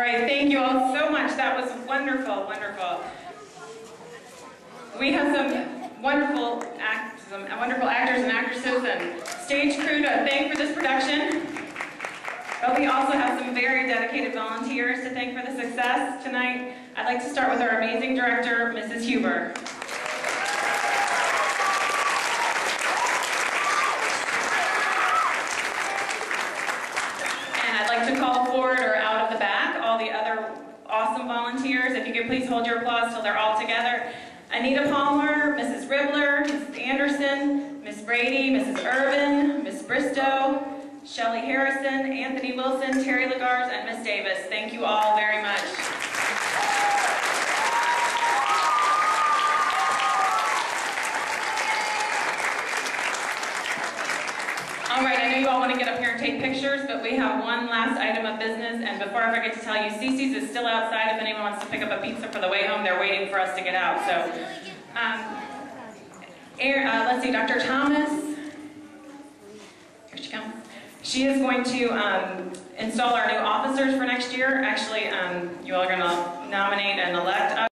right, thank you all so much. That was wonderful, wonderful. We have some wonderful actors and actresses and stage crew to thank for this production. But we also have some very dedicated volunteers to thank for the success tonight. I'd like to start with our amazing director, Mrs. Huber. And I'd like to call forward or out of the back all the other awesome volunteers. If you could please hold your applause till they're all together. Anita Palmer, Mrs. Ribbler, Mrs. Anderson, Miss Brady, Mrs. Irvin, Miss Bristow, Shelley Harrison, Anthony Wilson, Terry Lagars, and Miss Davis. Thank you all very much. All right, I know you all want to get up here and take pictures, but we have one last item of business, and before I forget to tell you, Cece's is still outside. If anyone wants to pick up a pizza for the way home, they're waiting for us to get out. So, let's see, Dr. Thomas, here she comes. She is going to install our new officers for next year. Actually, you all are going to nominate and elect us.